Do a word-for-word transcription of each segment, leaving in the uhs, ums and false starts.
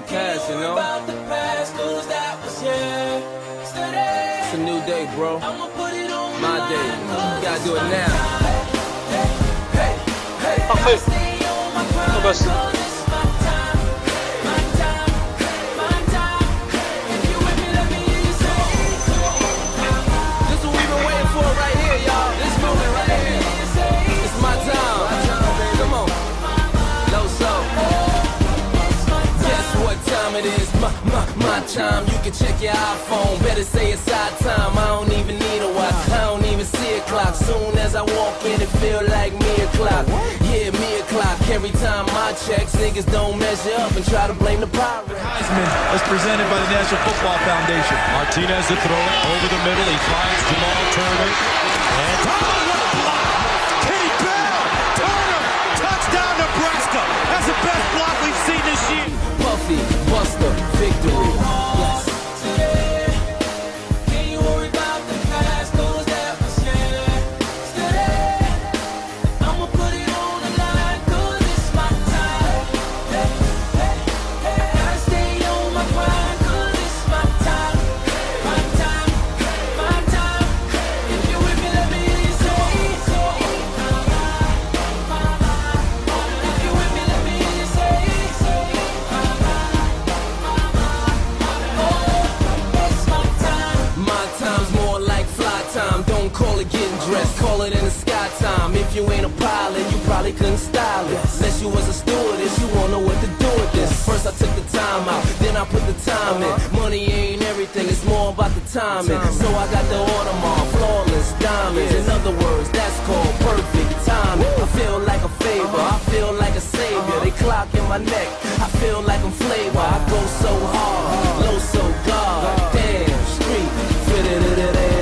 past, you know? It's a new day, bro. My day. You gotta do it now. Parfait. Oh bah c'est... It is my, my, my time. You can check your iPhone. Better say it's our time. I don't even need a watch. I don't even see a clock. Soon as I walk in, it feel like me o'clock. Yeah, me o'clock. Every time I check, niggas don't measure up and try to blame the Pirates. Heisman as presented by the National Football Foundation. Martinez to throw it over the middle. He finds Jamal Turner. And Tomlin with a block. Kenny Bell. Turner. Touchdown Nebraska. That's the best block we've seen this year. Puffy, Buster, victory. Yes. Can you worry about the past? Cause that was yesterday. I'ma put it on the line cause it's my time. Hey, hey, hey. Gotta stay on my grind cause it's my time. My time, my time. If you're with me, let me hear you say so. If you're with me, let me hear you say so. Don't call it getting dressed, call it in the sky time. If you ain't a pilot, you probably couldn't style it. Unless you was a stewardess, you won't know what to do with this. First I took the time out, then I put the time in. Money ain't everything, it's more about the timing. So I got the Audemars, flawless diamonds. In other words, that's called perfect timing. I feel like a favor, I feel like a savior. They clock in my neck, I feel like I'm flavor. I go so hard, low so God. Damn, street, fit it, it, it, it.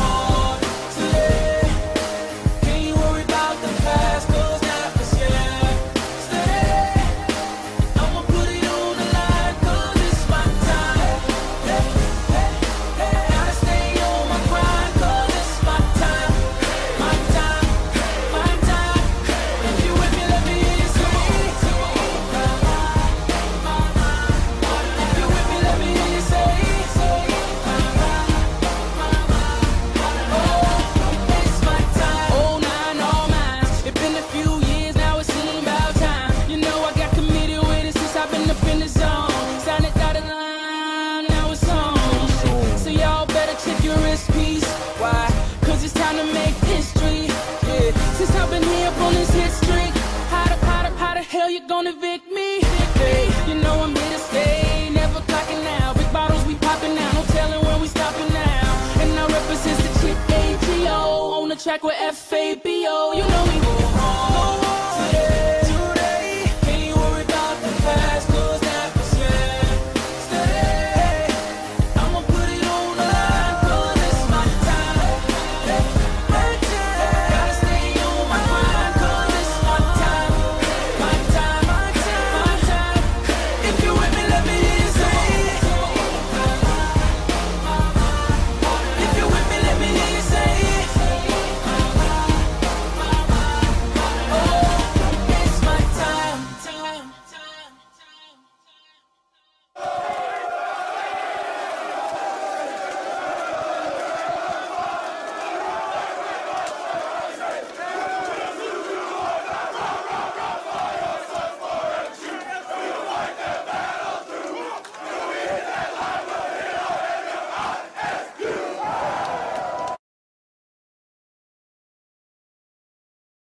You're gonna evict me, hey, you know I'm here to stay, never clocking out. Big bottles we popping now, no telling when we stopping now. And I represent the chick A T O on the track with F